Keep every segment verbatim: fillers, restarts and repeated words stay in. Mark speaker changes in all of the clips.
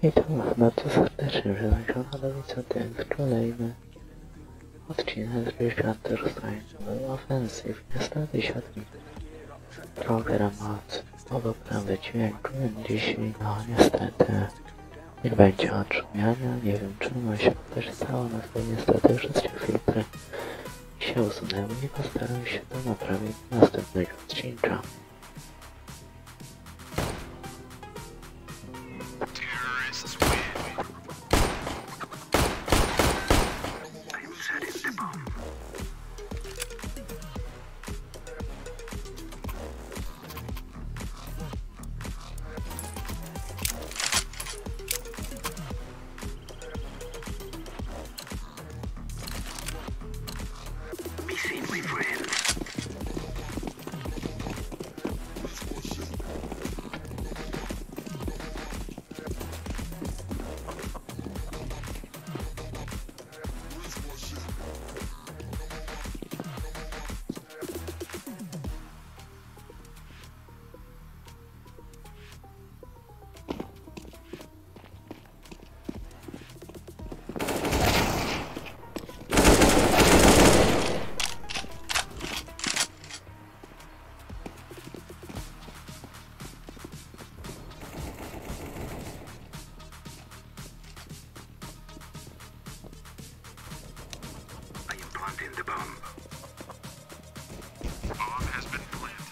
Speaker 1: Então, na serdecznie wyłączona lewica tych kolejny odcinek Richard Stein Offensive. Niestety siadł program od poprawy dźwięku. Dzisiaj, no niestety, nie będzie odszumiania. Nie wiem czemu się też stało, no to niestety wszystkie filtry się usunęły i postaram się to naprawić w następnego odcinka.
Speaker 2: Planting the bomb. Bomb has been planted.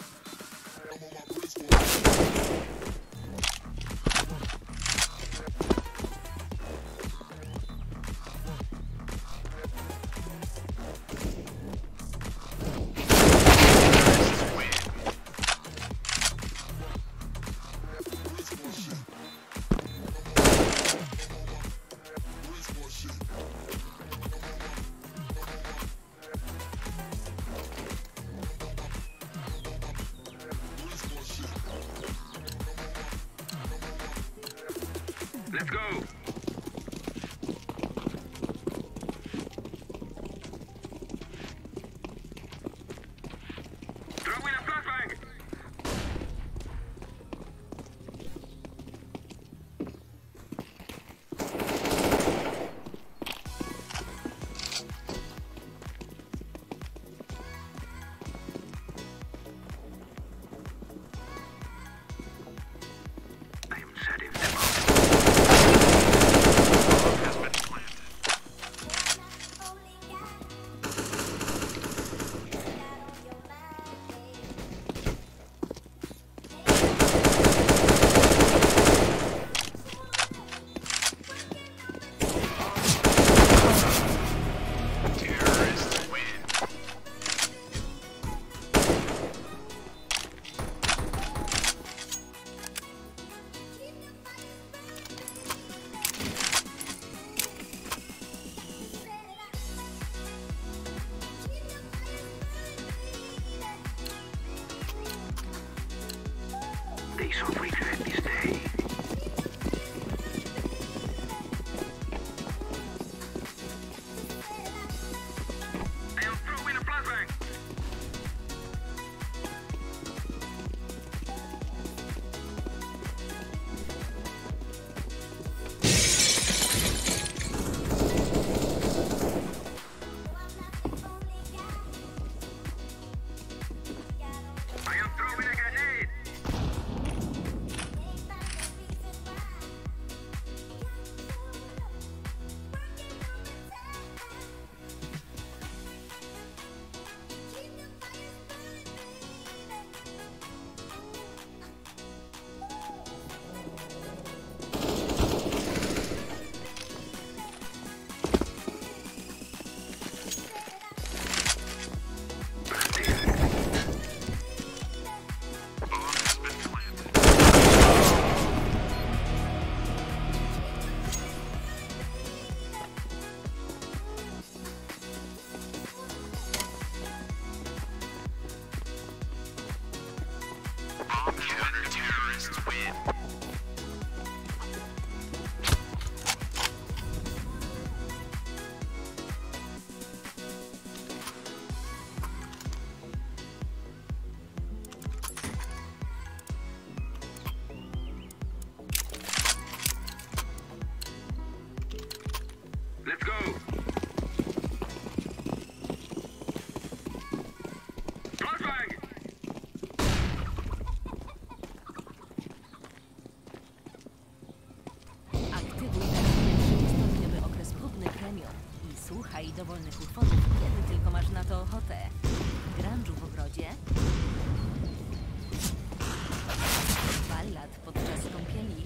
Speaker 2: Let's go! Throw in a flashbang! I am setting them up. They shall regret this day. I am throwing a flashbang. I am throwing a grenade.
Speaker 3: ochotę. Grunge'u w ogrodzie. Ballad podczas kąpieli.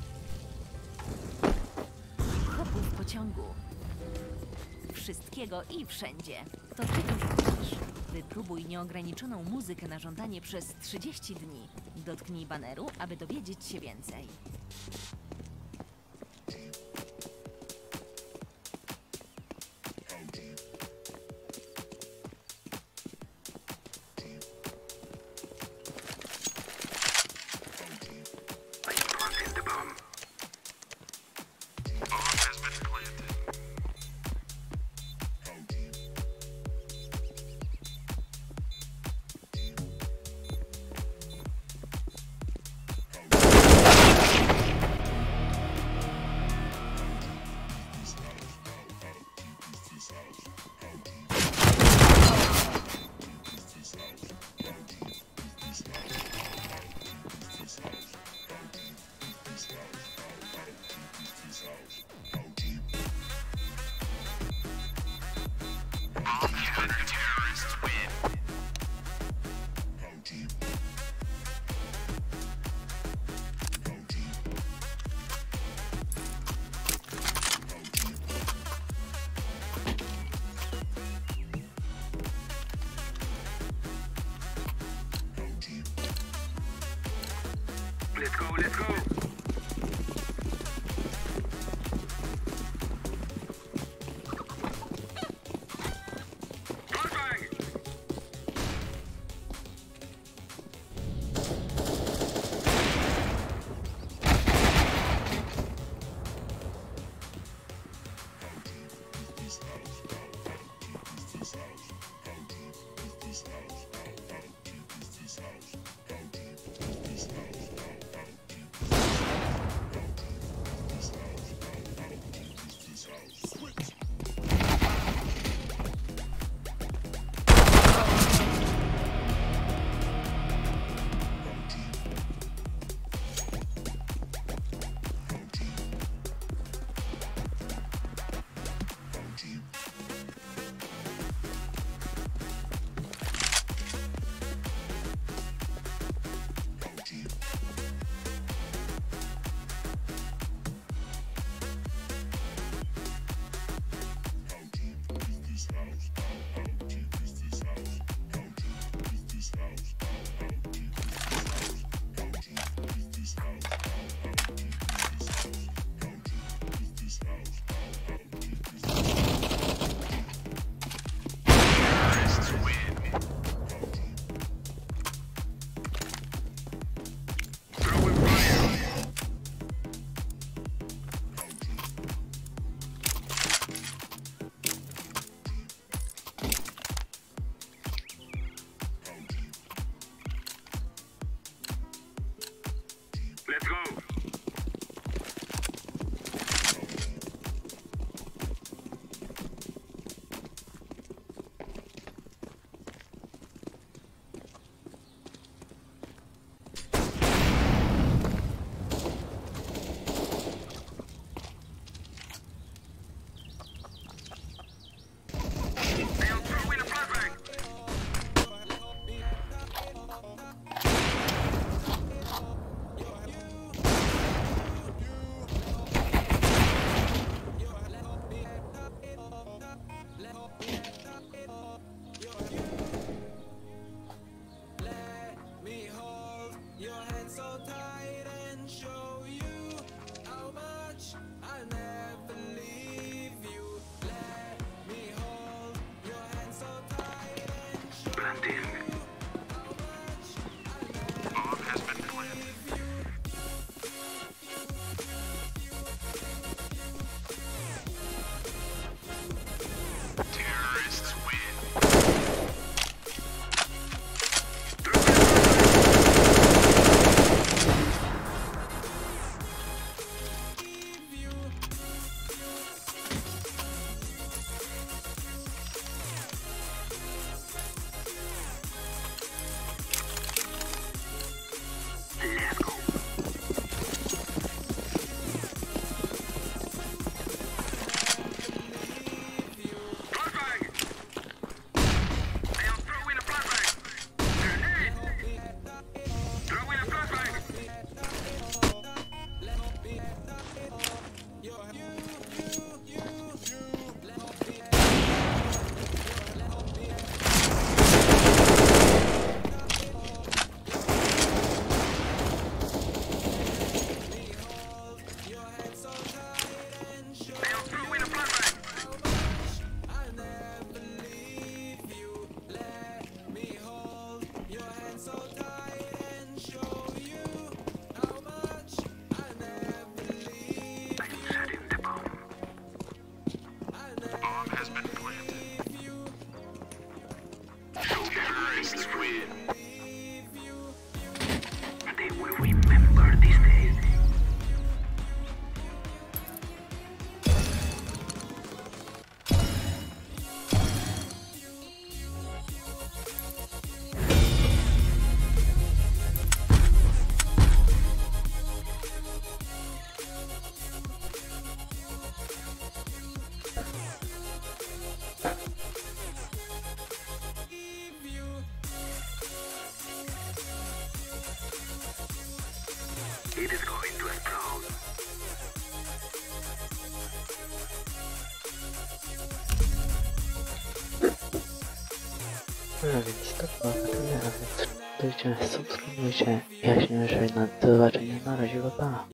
Speaker 3: Hip-hopu w pociągu. Wszystkiego i wszędzie. To ty już wiesz. Wypróbuj nieograniczoną muzykę na żądanie przez trzydzieści dni. Dotknij baneru, aby dowiedzieć się więcej.
Speaker 2: Let's go, let's go. Let's go. They'll throw in a flashbang. Planting. Bomb has been planted. Terrorists win. Let's go. It is going to explode.
Speaker 1: No więc to było na tyle, a więc subskrybujcie, subskrybujcie. Ja się już do zobaczenia, na razie, pa pa.